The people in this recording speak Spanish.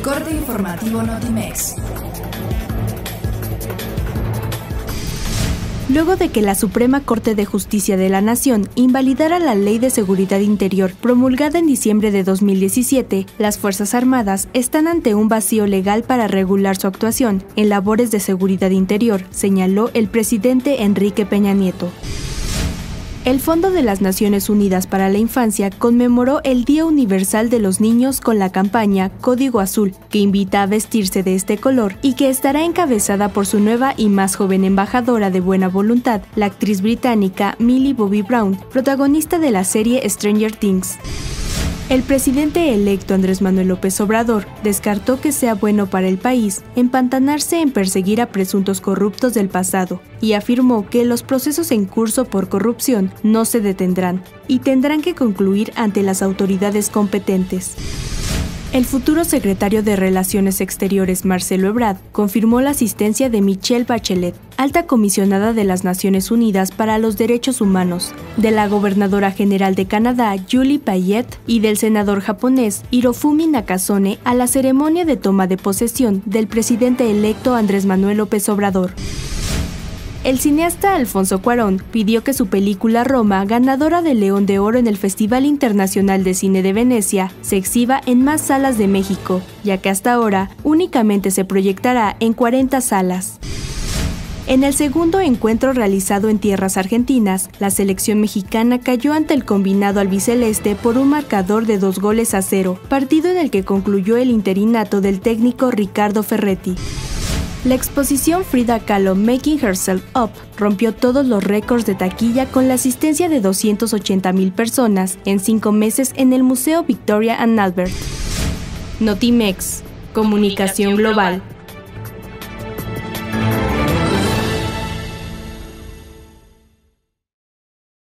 corte informativo Notimex. Luego de que la Suprema Corte de Justicia de la Nación invalidara la Ley de Seguridad Interior promulgada en diciembre de 2017, las Fuerzas Armadas están ante un vacío legal para regular su actuación en labores de seguridad interior, señaló el presidente Enrique Peña Nieto. El Fondo de las Naciones Unidas para la Infancia conmemoró el Día Universal de los Niños con la campaña Código Azul, que invita a vestirse de este color y que estará encabezada por su nueva y más joven embajadora de buena voluntad, la actriz británica Millie Bobby Brown, protagonista de la serie Stranger Things. El presidente electo Andrés Manuel López Obrador descartó que sea bueno para el país empantanarse en perseguir a presuntos corruptos del pasado y afirmó que los procesos en curso por corrupción no se detendrán y tendrán que concluir ante las autoridades competentes. El futuro secretario de Relaciones Exteriores, Marcelo Ebrard, confirmó la asistencia de Michelle Bachelet, alta comisionada de las Naciones Unidas para los Derechos Humanos, de la gobernadora general de Canadá, Julie Payette, y del senador japonés Hirofumi Nakasone a la ceremonia de toma de posesión del presidente electo Andrés Manuel López Obrador. El cineasta Alfonso Cuarón pidió que su película Roma, ganadora del León de Oro en el Festival Internacional de Cine de Venecia, se exhiba en más salas de México, ya que hasta ahora únicamente se proyectará en 40 salas. En el segundo encuentro realizado en tierras argentinas, la selección mexicana cayó ante el combinado albiceleste por un marcador de 2-0, partido en el que concluyó el interinato del técnico Ricardo Ferretti. La exposición Frida Kahlo Making Herself Up rompió todos los récords de taquilla con la asistencia de 280,000 personas en 5 meses en el Museo Victoria and Albert. Notimex, Comunicación Global.